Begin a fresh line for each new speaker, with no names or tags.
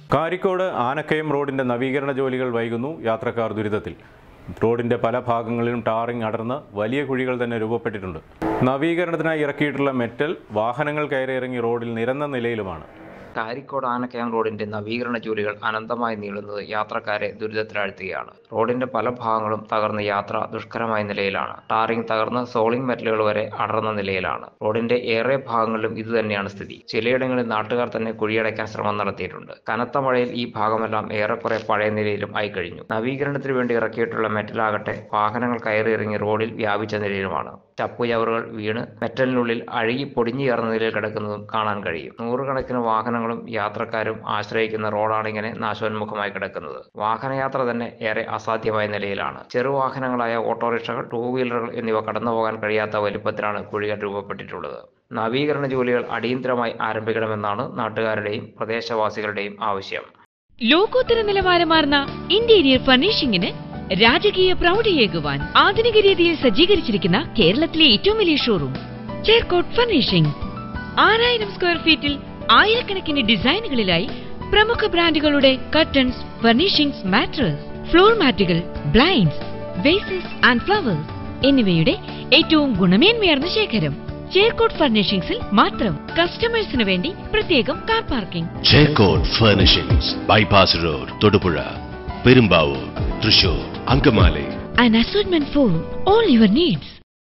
കാരിക്കോട് ആനക്കയം റോഡിന്റെ നവീകരണ ജോലികൾ വൈകുന്നു. യാത്രക്കാർ ദുരിതത്തിൽ. റോഡിന്റെ പല ഭാഗങ്ങളിലും ടാറിംഗ് അടർന്ന് വലിയ കുഴികൾ തന്നെ രൂപപ്പെട്ടിട്ടുണ്ട്. നവീകരണത്തിനായി ഇറക്കിയിട്ടുള്ള മെറ്റൽ വാഹനങ്ങൾ കയറിയിറങ്ങി റോഡിൽ നിരന്ന നിലയിലുമാണ്.
കാരിക്കോട് ആനക്കയം റോഡിന്റെ നവീകരണ ജോലികൾ അനന്തമായി നീളുന്നത് യാത്രക്കാരെ ദുരിതത്തിലാഴ്ത്തുകയാണ്. റോഡിന്റെ പല ഭാഗങ്ങളും തകർന്ന് യാത്ര ദുഷ്കരമായ നിലയിലാണ്. ടാറിംഗ് തകർന്ന് സോളിംഗ് മെറ്റലുകൾ വരെ അടർന്ന നിലയിലാണ്. റോഡിന്റെ ഏറെ ഭാഗങ്ങളിലും ഇതുതന്നെയാണ് സ്ഥിതി. ചിലയിടങ്ങളിൽ നാട്ടുകാർ തന്നെ കുഴിയടയ്ക്കാൻ ശ്രമം നടത്തിയിട്ടുണ്ട്. കനത്ത മഴയിൽ ഈ ഭാഗമെല്ലാം ഏറെക്കുറെ പഴയ നിലയിലും ആയി കഴിഞ്ഞു. നവീകരണത്തിന് വേണ്ടി ഇറക്കിയിട്ടുള്ള മെറ്റലാകട്ടെ വാഹനങ്ങൾ കയറിയിറങ്ങി റോഡിൽ വ്യാപിച്ച നിലയിലുമാണ്. ചപ്പുചവറുകൾ വീണ് മെറ്റലിനുള്ളിൽ അഴുകി പൊടിഞ്ഞു ചേർന്ന നിലയിൽ കിടക്കുന്നതും കാണാൻ കഴിയും. നൂറുകണക്കിന് വാഹനങ്ങളും യാത്രക്കാരും ആശ്രയിക്കുന്ന റോഡാണ് ഇങ്ങനെ നാശോന്മുഖമായി കിടക്കുന്നത്. വാഹനയാത്ര തന്നെ ഏറെ അസാധ്യമായ നിലയിലാണ്. ചെറുവാഹനങ്ങളായ ഓട്ടോറിക്ഷകൾ, ടൂ വീലറുകൾ എന്നിവ കടന്നുപോകാൻ കഴിയാത്ത വലിപ്പത്തിലാണ് കുഴികൾ രൂപപ്പെട്ടിട്ടുള്ളത്. നവീകരണ ജോലികൾ അടിയന്തരമായി ആരംഭിക്കണമെന്നാണ് നാട്ടുകാരുടെയും പ്രദേശവാസികളുടെയും ആവശ്യം.
ലോകോത്തര നിലവാരമാർന്ന ഇന്റീരിയർ ഫർണിഷിംഗിന് രാജകീയ പ്രൗഢിയേകുവാൻ ആധുനിക രീതിയിൽ സജ്ജീകരിച്ചിരിക്കുന്ന കേരളത്തിലെ ഏറ്റവും വലിയ ഷോറൂം ചേർക്കോട്ട് ഫർണിഷിംഗ്. 6000 സ്ക്വയർ ഫീറ്റിൽ ആയിരക്കണക്കിന് ഡിസൈനുകളിലായി പ്രമുഖ ബ്രാൻഡുകളുടെ കർട്ടൻസ്, ഫർണിഷിംഗ്സ്, മാട്രസ്, ഫ്ലോർ മാറ്റുകൾ, ബ്ലൈൻഡ്സ്, വേസസ് ആൻഡ് ഫ്ലവേഴ്സ് എന്നിവയുടെ ഏറ്റവും ഗുണമേന്മയാർന്ന ശേഖരം ചേർക്കോട്ട് ഫർണിഷിംഗ്സിൽ മാത്രം. കസ്റ്റമേഴ്സിന് വേണ്ടി പ്രത്യേകം car parking.
Cherkot furnishings, bypass road, Thodupuzha, Perumbavoor, Thrissur, Angamaly.
An assortment for all your needs.